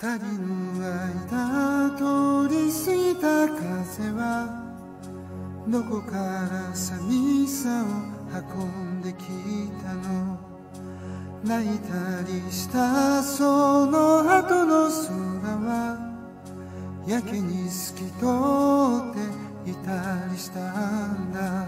二人の間通り過ぎた風はどこから寂しさを運んできたの。泣いたりしたその後の空はやけに透き通っていたりしたんだ。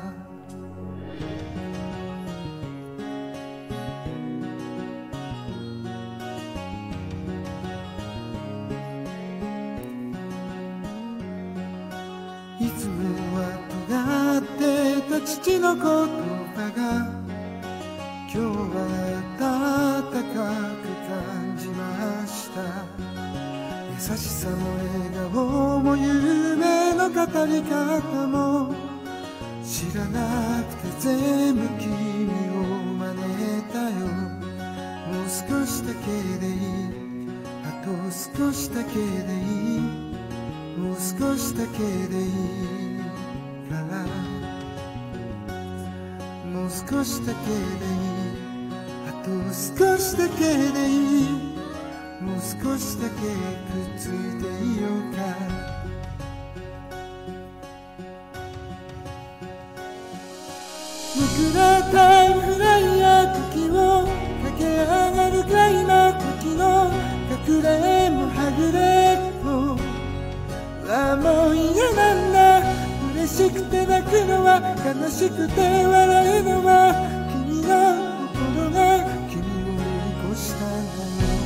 いつもは尖ってた父の言葉が今日は温かく感じました。優しさも笑顔も夢の語り方も知らなくて全部君を真似たよ。もう少しだけでいい、あと少しだけでいい、もう少しだけでいいから、もう少しだけでいい、あと少しだけでいい、もう少しだけくっついていようか。めくれタイムフライヤー時を駆け上がるくらいの時の隠れもはぐれももう嫌なんだ。嬉しくて泣くのは悲しくて笑うのは君の心が君を追い越したんだよ。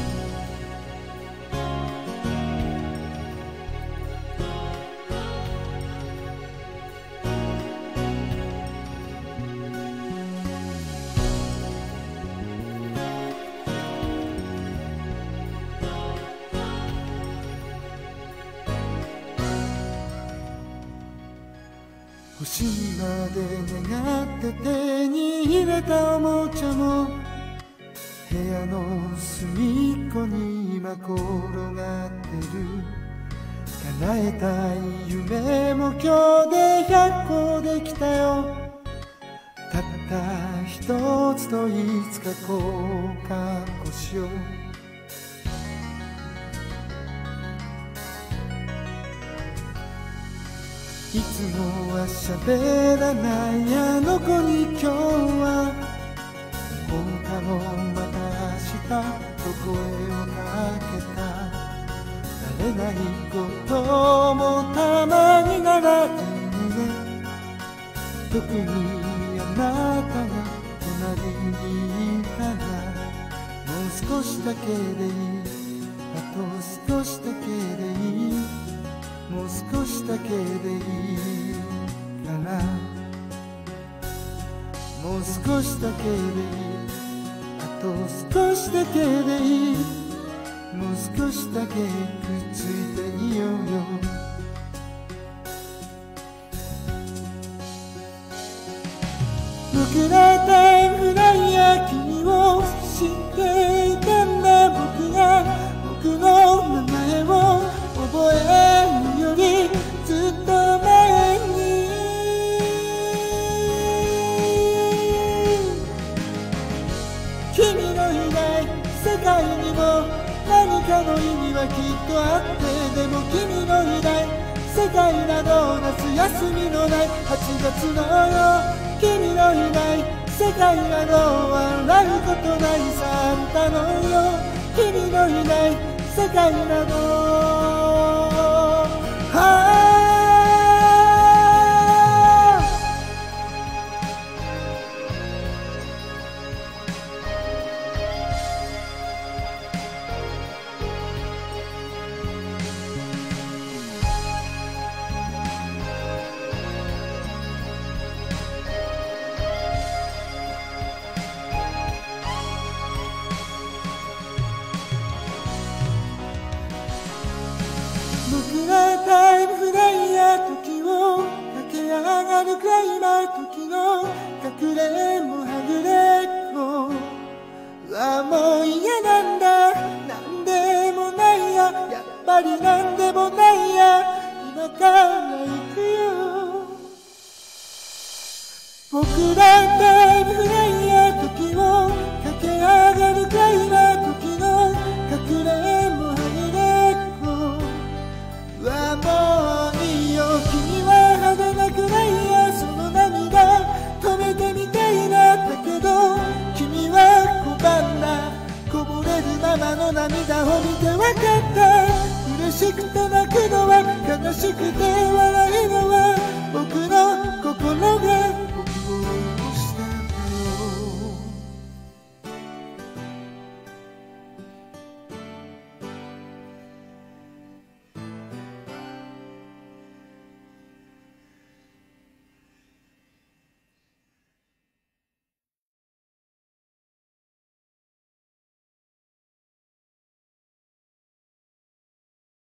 星にまで願って手に入れたおもちゃも部屋の隅っこに今転がってる。叶えたい夢も今日で100個できたよ。たった一つといつか交換をしよう。いつもは喋らないあの子に今日は放課後また明日と声をかけた。慣れないこともたまにならいいね。特にあなたが隣にいたらもう少しだけでいい、あと少しだけでいい、もう少しだけでいいから、もう少しだけでいい、あと少しだけでいい、もう少しだけくっついていようよ。僕らタイムフライヤー君を知っていたんだ。僕が僕の名前を覚えるよりずっと前に君のいない世界にも何かの意味はきっとあって、でも君のいない世界など夏休みのない8月のよ。君のいない世界など笑うことないサンタのよ。君のいない世界など僕らタイムフライヤー時を駆け上がるくらいの時の隠れもはぐれっこはもう嫌なんだ。なんでもないや、やっぱりなんでもないや、今から行くよ。僕らタイムフライヤー時を駆け上がるくらいの時の隠れもはぐれなかった。嬉しくて泣くのは悲しくて笑うのは僕の心が